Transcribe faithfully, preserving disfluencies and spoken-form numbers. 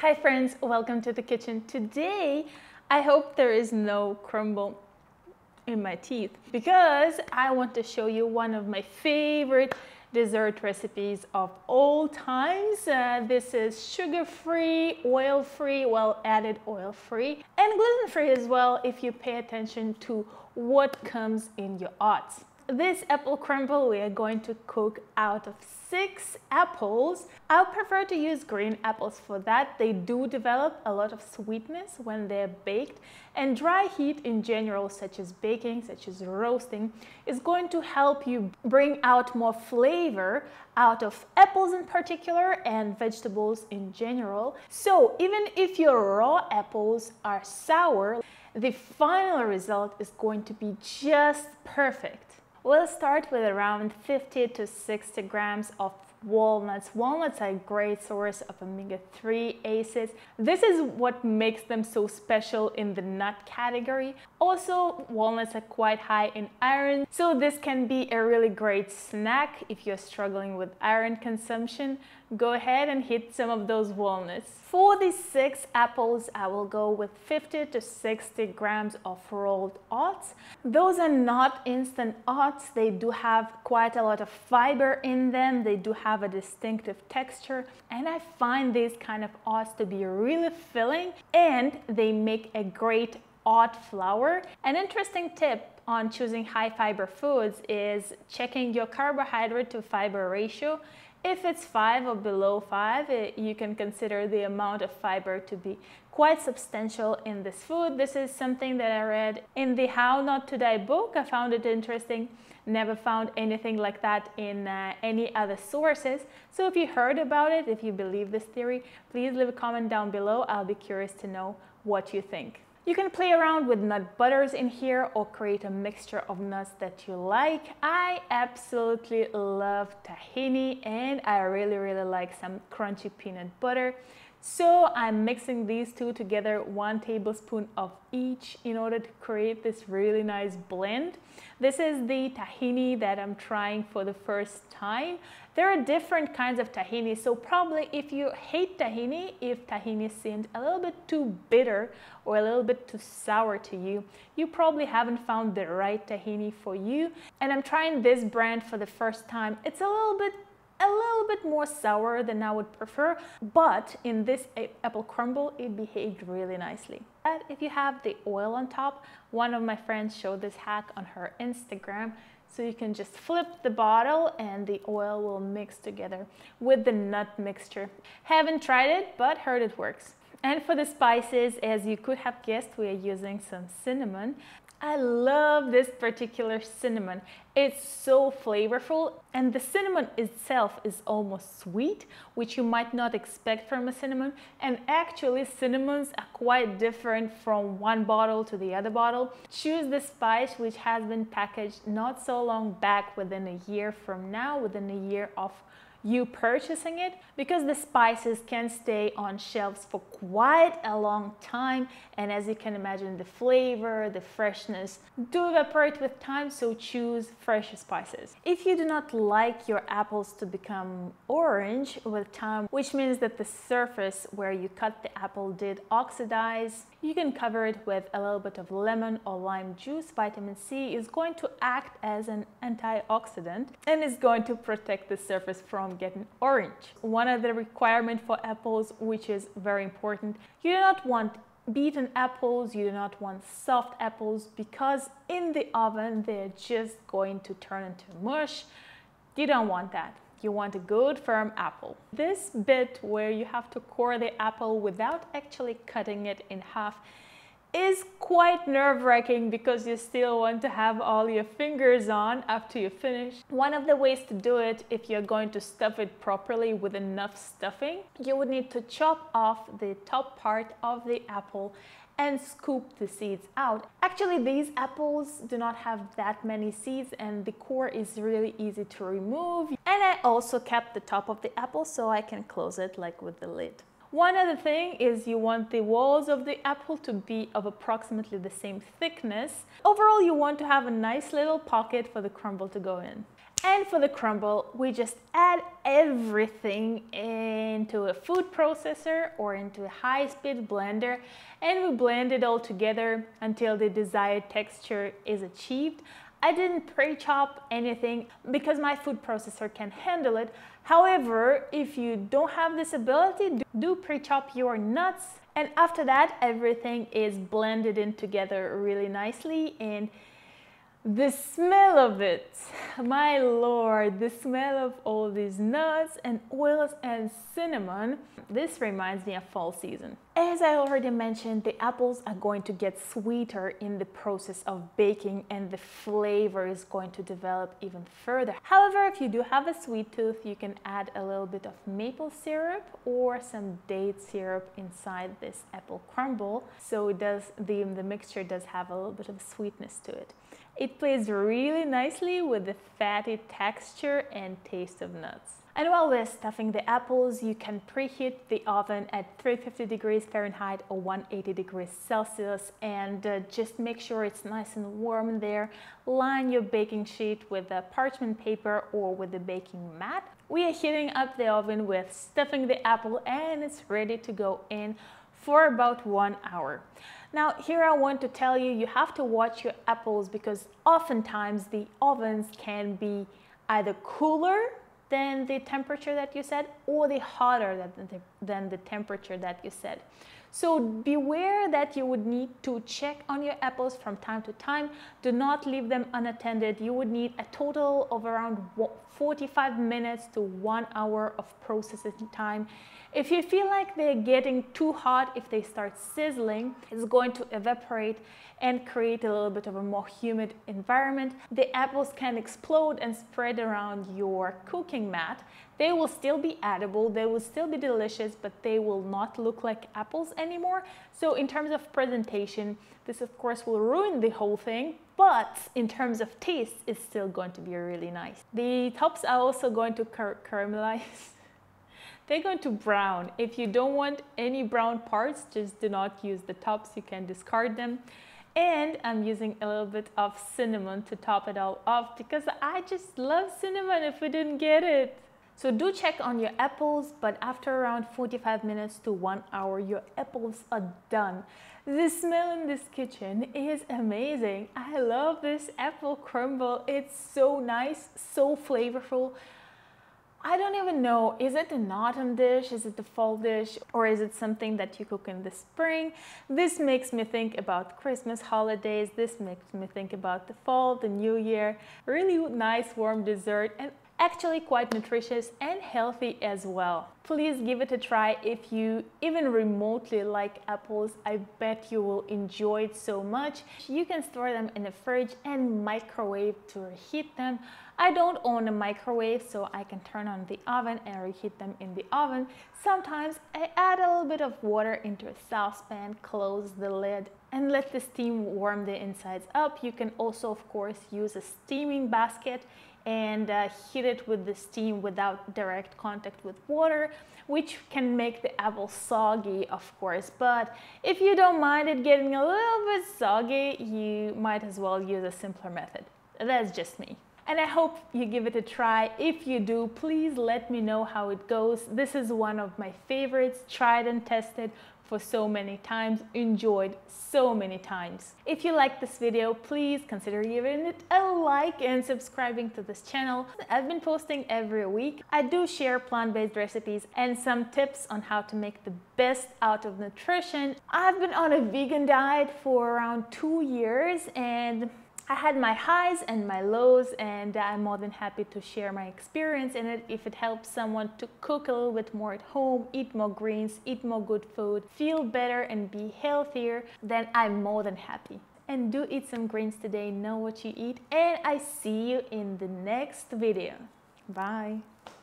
Hi friends, welcome to the kitchen. Today, I hope there is no crumble in my teeth because I want to show you one of my favorite dessert recipes of all times. Uh, this is sugar-free, oil-free, well added oil-free, and gluten-free as well if you pay attention to what comes in your oats. This apple crumble we are going to cook out of six apples. I prefer to use green apples for that. They do develop a lot of sweetness when they're baked, and dry heat in general, such as baking, such as roasting, is going to help you bring out more flavor out of apples in particular and vegetables in general. So even if your raw apples are sour, the final result is going to be just perfect. We'll start with around fifty to sixty grams of walnuts. Walnuts are a great source of omega three acids. This is what makes them so special in the nut category. Also, walnuts are quite high in iron, so this can be a really great snack if you're struggling with iron consumption. Go ahead and hit some of those walnuts. For the six apples, I will go with fifty to sixty grams of rolled oats. Those are not instant oats. They do have quite a lot of fiber in them. They do have a distinctive texture, and I find these kind of oats to be really filling, and they make a great oat flour. An interesting tip on choosing high fiber foods is checking your carbohydrate to fiber ratio. If it's five or below five, it, you can consider the amount of fiber to be quite substantial in this food. This is something that I read in the How Not to Die book. I found it interesting. Never found anything like that in uh, any other sources. So if you heard about it, if you believe this theory, please leave a comment down below. I'll be curious to know what you think. You can play around with nut butters in here or create a mixture of nuts that you like. I absolutely love tahini, and I really, really like some crunchy peanut butter. So I'm mixing these two together, one tablespoon of each, in order to create this really nice blend. This is the tahini that I'm trying for the first time. There are different kinds of tahini, so probably if you hate tahini, if tahini seemed a little bit too bitter or a little bit too sour to you, you probably haven't found the right tahini for you. And I'm trying this brand for the first time. It's a little bit a little bit more sour than I would prefer, but in this apple crumble, it behaved really nicely. But if you have the oil on top, one of my friends showed this hack on her Instagram. So you can just flip the bottle and the oil will mix together with the nut mixture. Haven't tried it, but heard it works. And for the spices, as you could have guessed, we are using some cinnamon. I love this particular cinnamon. It's so flavorful, and the cinnamon itself is almost sweet, which you might not expect from a cinnamon. And actually, cinnamons are quite different from one bottle to the other bottle. Choose the spice which has been packaged not so long back, within a year from now, within a year of you purchasing it, because the spices can stay on shelves for quite a long time, and as you can imagine, the flavor, the freshness do evaporate with time, so choose fresh spices. If you do not like your apples to become orange with time, which means that the surface where you cut the apple did oxidize, you can cover it with a little bit of lemon or lime juice. Vitamin C is going to act as an antioxidant and is going to protect the surface from getting orange. One other requirement for apples, which is very important, you do not want beaten apples, you do not want soft apples, because in the oven they're just going to turn into mush. You don't want that. You want a good firm apple. This bit where you have to core the apple without actually cutting it in half is quite nerve-wracking, because you still want to have all your fingers on after you finish. One of the ways to do it, if you're going to stuff it properly with enough stuffing, you would need to chop off the top part of the apple and scoop the seeds out. Actually, these apples do not have that many seeds, and the core is really easy to remove. And I also kept the top of the apple so I can close it like with the lid. One other thing is you want the walls of the apple to be of approximately the same thickness. Overall, you want to have a nice little pocket for the crumble to go in. And for the crumble, we just add everything into a food processor or into a high-speed blender, and we blend it all together until the desired texture is achieved. I didn't pre-chop anything because my food processor can handle it. However, if you don't have this ability, do pre-chop your nuts. And after that, everything is blended in together really nicely. And the smell of it, my lord, the smell of all these nuts and oils and cinnamon, this reminds me of fall season. As I already mentioned, the apples are going to get sweeter in the process of baking, and the flavor is going to develop even further. However, if you do have a sweet tooth, you can add a little bit of maple syrup or some date syrup inside this apple crumble, so it does the, the mixture does have a little bit of sweetness to it. It plays really nicely with the fatty texture and taste of nuts. And while we're stuffing the apples, you can preheat the oven at three hundred fifty degrees Fahrenheit or one hundred eighty degrees Celsius, and uh, just make sure it's nice and warm there. Line your baking sheet with a parchment paper or with a baking mat. We are heating up the oven with stuffing the apple, and it's ready to go in for about one hour. Now here I want to tell you, you have to watch your apples because oftentimes the ovens can be either cooler than the temperature that you set or the hotter than the, than the temperature that you set. So beware that you would need to check on your apples from time to time. Do not leave them unattended. You would need a total of around forty-five minutes to one hour of processing time. If you feel like they're getting too hot, if they start sizzling, it's going to evaporate and create a little bit of a more humid environment. The apples can explode and spread around your cooking mat. They will still be edible, they will still be delicious, but they will not look like apples anymore. So in terms of presentation, this of course will ruin the whole thing, but in terms of taste, it's still going to be really nice. The tops are also going to car caramelize. They're going to brown. If you don't want any brown parts, just do not use the tops, you can discard them. And I'm using a little bit of cinnamon to top it all off because I just love cinnamon if we didn't get it. So do check on your apples, but after around forty-five minutes to one hour, your apples are done. The smell in this kitchen is amazing. I love this apple crumble. It's so nice, so flavorful. I don't even know, is it an autumn dish, is it a fall dish, or is it something that you cook in the spring? This makes me think about Christmas holidays, this makes me think about the fall, the new year. Really nice warm dessert and actually quite nutritious and healthy as well. Please give it a try if you even remotely like apples. I bet you will enjoy it so much. You can store them in the fridge and microwave to reheat them. I don't own a microwave, so I can turn on the oven and reheat them in the oven. Sometimes I add a little bit of water into a saucepan, close the lid, and let the steam warm the insides up. You can also, of course, use a steaming basket and uh, heat it with the steam without direct contact with water, which can make the apple soggy, of course. But if you don't mind it getting a little bit soggy, you might as well use a simpler method. That's just me. And I hope you give it a try. If you do, please let me know how it goes. This is one of my favorites, tried and tested for so many times, enjoyed so many times. If you like this video, please consider giving it a like and subscribing to this channel. I've been posting every week. I do share plant-based recipes and some tips on how to make the best out of nutrition. I've been on a vegan diet for around two years and I had my highs and my lows, and I'm more than happy to share my experience in it. If it helps someone to cook a little bit more at home, eat more greens, eat more good food, feel better and be healthier, then I'm more than happy. And do eat some greens today, know what you eat, and I see you in the next video. Bye.